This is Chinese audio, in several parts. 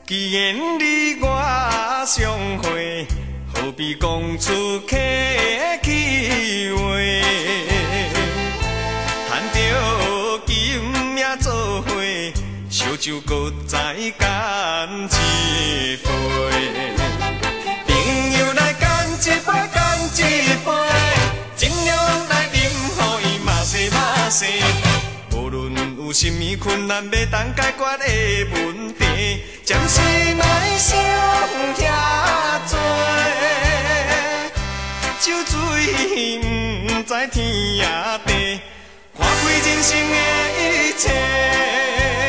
既然你我相会，何必讲出客气话？赚着金命做伙，烧酒搁再干一杯。朋友来干一杯，干一杯，尽量来饮，互伊嘛西嘛西。无论有甚物困难，要当解决的问题，暂时莫想遐多。酒醉不知天也地，看开人生的一切。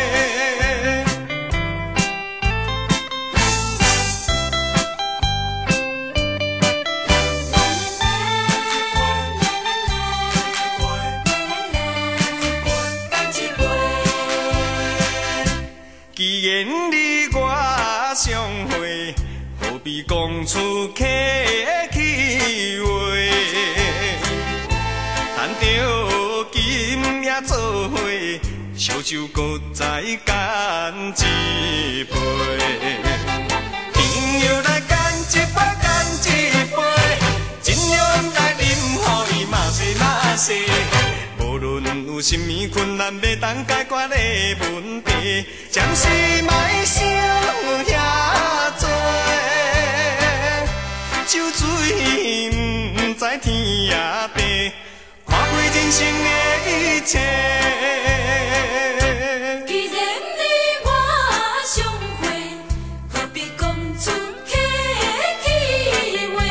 既然你我相会，何必讲出客气话？赚着金命做伙，烧酒搁再干一杯。朋友来干一杯，干一杯，尽量来饮，互伊嘛西嘛西。无论有甚物困难，要当解决的问题，暂时莫想遐多。酒醉不知天也地，看开人生的一切。 既然你我相会，何必讲出客气话？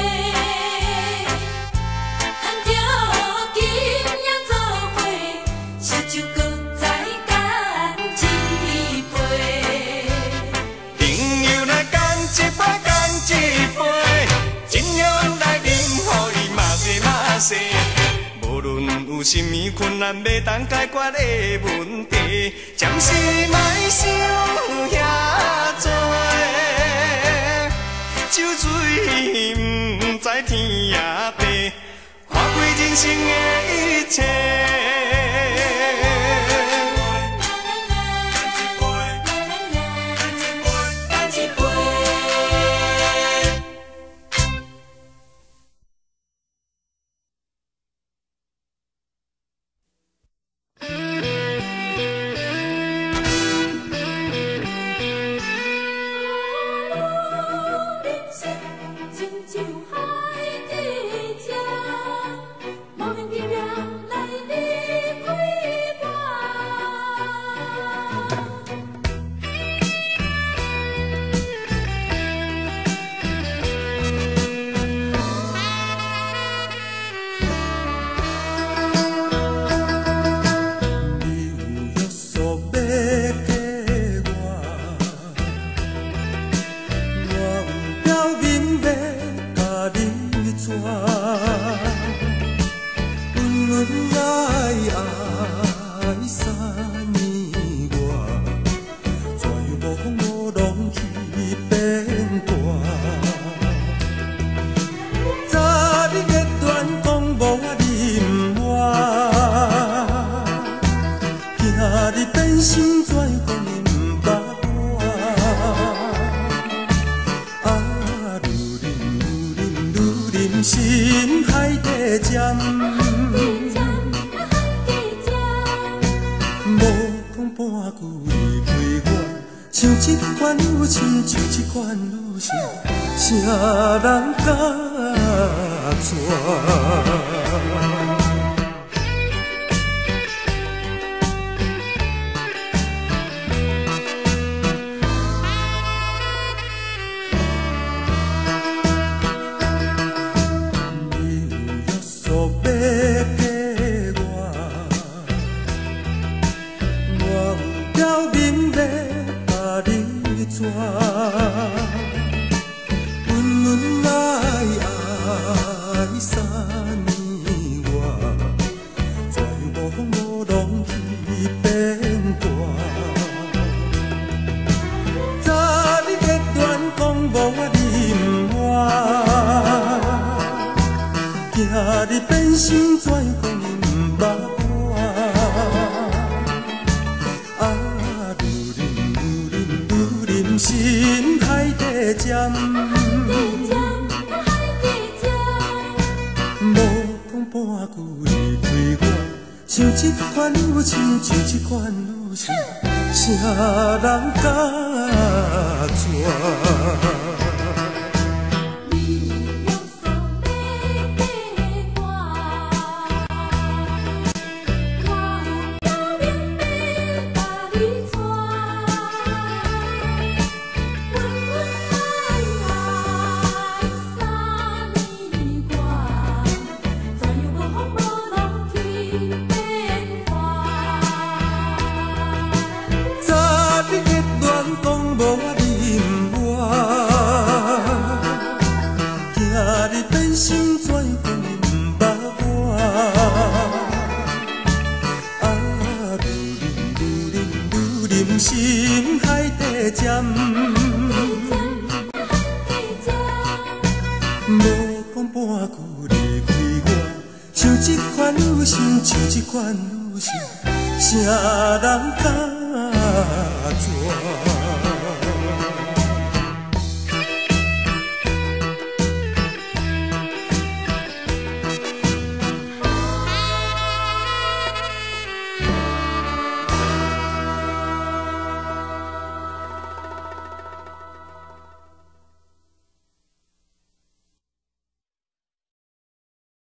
赚着金也做伙，烧酒搁再干一杯。 朋友来干一杯，干一杯，尽量来饮，互伊嘛西嘛西。无论有甚物困难，要当解决的问题，暂时莫想遐多。酒醉不知天也地，看开人生的一切。 心海底针，无讲半句离开我，像一款有情，像一款有情，啥人敢传？你变心怎讲你不捌我？啊，愈啉愈啉愈啉心心海底针，无讲半句离开我，像这款女情，像这款女情，啥人敢怎？心怎样不捌我？啊，愈啉心海底针，无讲半句离开我，像这款女性，像这款女性，啥人敢怎？